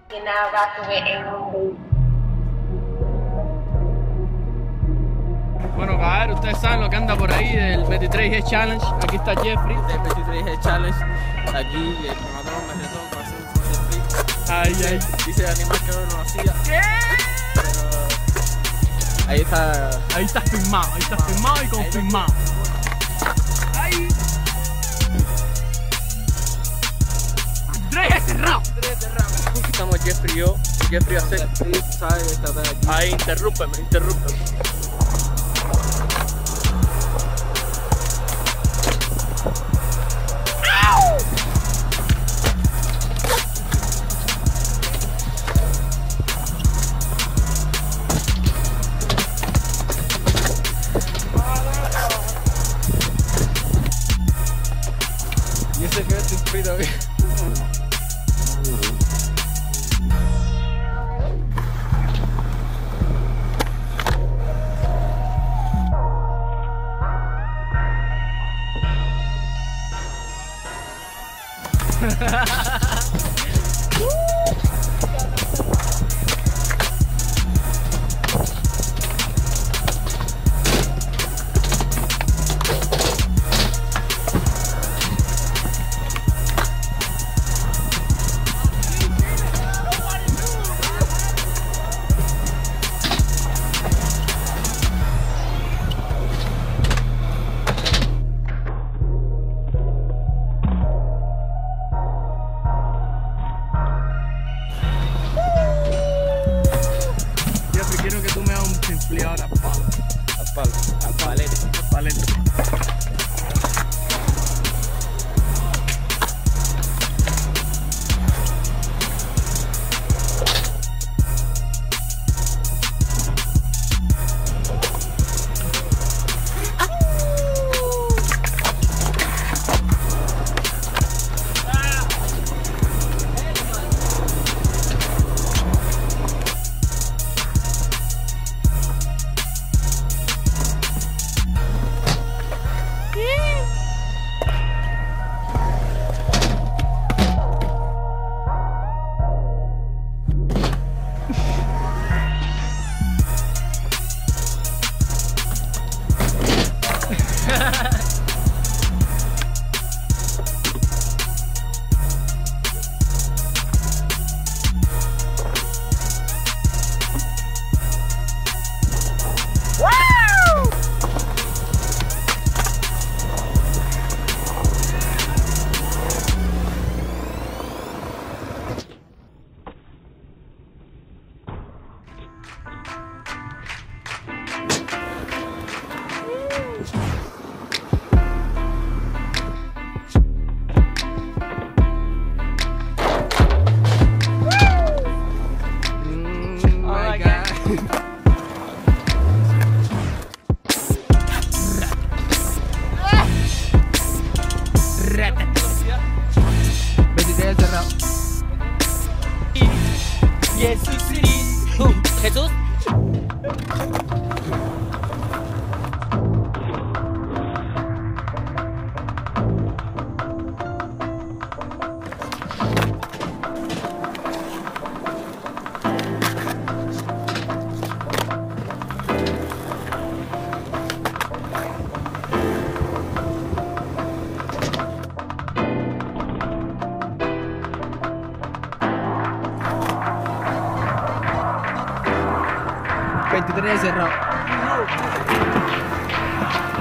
You now got to wait in one. Bueno, cabrón, ustedes saben lo que anda por ahí del 23G Challenge. Aquí está Jeffrey. Del 23G Challenge. Aquí el matador me retó para hacer un flip. Ay. Dice el animal que no lo hacía. ¿Qué? Pero ahí está. Ahí está firmado y confirmado. Ahí. 23G cerrado. Estamos Jeffrey y yo. Jeffrey hace. Sí, sabes, está aquí. Ahí, interrúmpeme. Y ese que es inscrito aquí. Quiero que tú me hagas un simple ahora, Al palete. Jesús. cerrado.